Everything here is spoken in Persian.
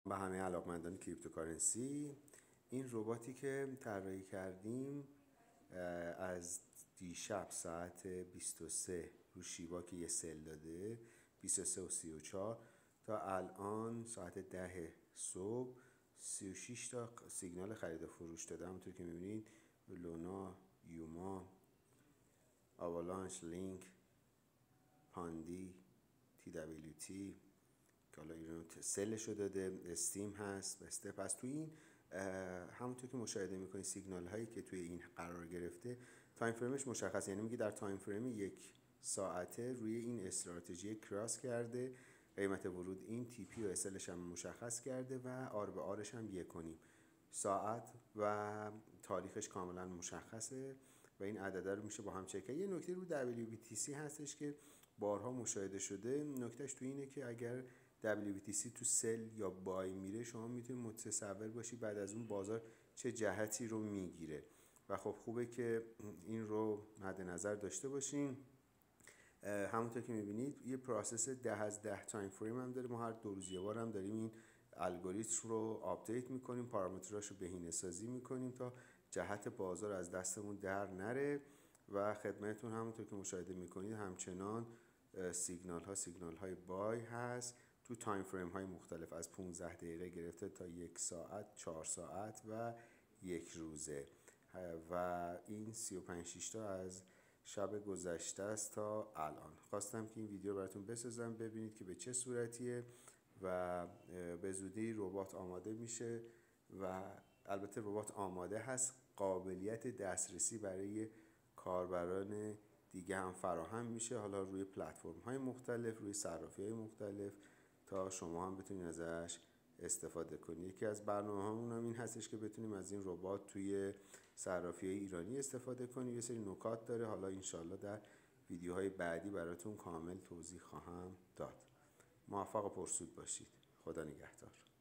و همه علاقمندان کریپتوکارنسی. این رباتی که طراحی کردیم از دیشب ساعت 23 رو شیبا که یه سل داده 23 و 34 تا الان ساعت 10 صبح 36 تا سیگنال خرید و فروش داده. همونطور که میبینید لونا، یوما، آوالانش، لینک، پاندی، TWT که حالا ایران سلشو داده، استیم هست و استپ هست. توی این همونطور که مشاهده میکنید سیگنال هایی که توی این قرار گرفته تایم فریمش مشخص، یعنی میگه در تایم فریم 1 ساعته روی این استراتژی کراس کرده، قیمت ورود این تی پی و اسلش هم مشخص کرده و آر به آرش هم 1.5 ساعت و تاریخش کاملا مشخصه و این عدده رو میشه با هم چک کرد. یه نکته رو WBTC هستش که بارها مشاهده شده، نکتهش تو اینه که اگر WBTC تو سل یا بای میره شما میتونید متصور باشی بعد از اون بازار چه جهتی رو میگیره و خب خوبه که این رو مد نظر داشته باشین. همونطور که میبینید یه پروسس 10 از 10 تایم فریم هم داره، ما هر 2 روز یه بار هم داریم این الگوریتم رو آپدیت میکنیم، پارامتراشو بهینه سازی میکنیم تا جهت بازار از دستمون در نره و خدمتتون همونطور که مشاهده میکنید همچنان سیگنال های بای هست تو تایم فریم های مختلف از 15 دقیقه گرفته تا 1 ساعت، 4 ساعت و 1 روزه و این 35 تا از شب گذشته است تا الان. خواستم که این ویدیو براتون بسازم ببینید که به چه صورتیه و به زودی ربات آماده میشه و البته ربات آماده هست، قابلیت دسترسی برای کاربران دیگه هم فراهم میشه، حالا روی پلتفرم های مختلف، روی صرافی های مختلف تا شما هم بتونید ازش استفاده کنید. یکی از برنامه‌هامون هم این هستش که بتونیم از این ربات توی صرافی‌های ایرانی استفاده کنیم. یه سری نکات داره، حالا انشالله در ویدیوهای بعدی براتون کامل توضیح خواهم داد. موفق و پرسود باشید. خدا نگهدار.